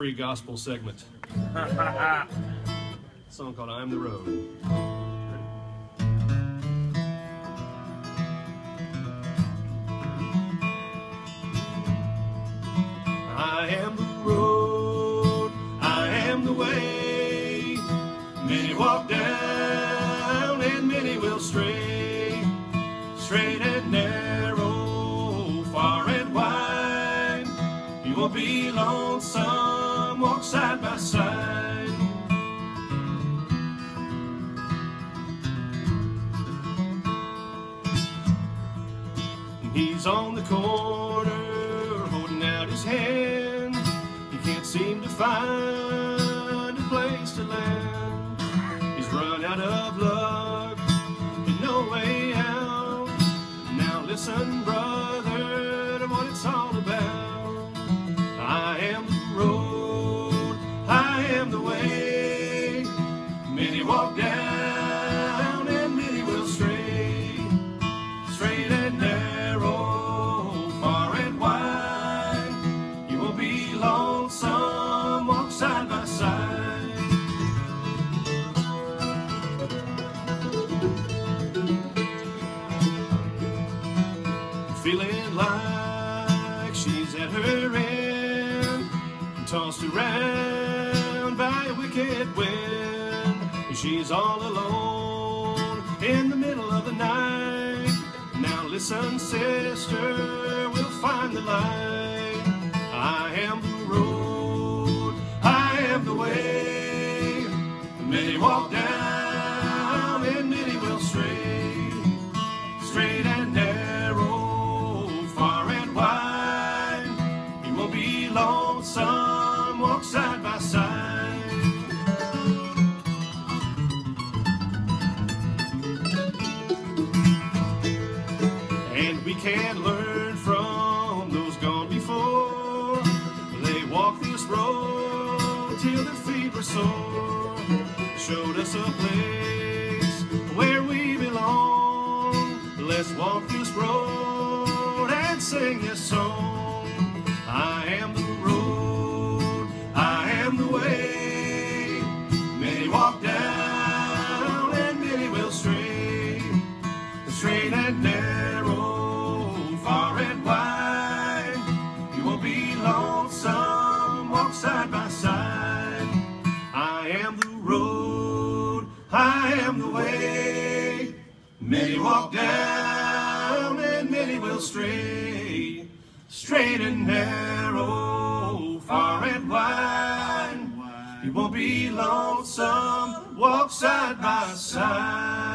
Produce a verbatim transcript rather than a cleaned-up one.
Free gospel segment. Song called I'm the Road. I am the road, I am the way. Many walk down and many will stray. Straight and narrow, far and wide. You won't be lonesome, walk side by side. He's on the corner, holding out his hand. He can't seem to find a place to land. He's run out of luck and no way out. Now listen, brother, to what it's all about. I am the road, I am the way. Many walk down and many will stray. Straight and narrow, far and wide. You won't be lonesome, walk side by side. Feeling like she's at her end, tossed around by a wicked wind. She's all alone in the middle of the night. Now listen, sister, we'll find the light. I am the road, I am the way. Many walk down and many will stray. Straight and narrow, far and wide. You won't be lonesome, walk side by side. And we can learn from those gone before. They walked this road till their feet were sore. Showed us a place where we belong. Let's walk this road and sing this song. I am the road, I am the way. Many walk down and many will stray. Straight and narrow, far and wide. You won't be lonesome, walk side by side. I am the road, I am the way. Many walk down and many will stray. Straight and narrow, far and wide. You won't be lonesome, walk side by side.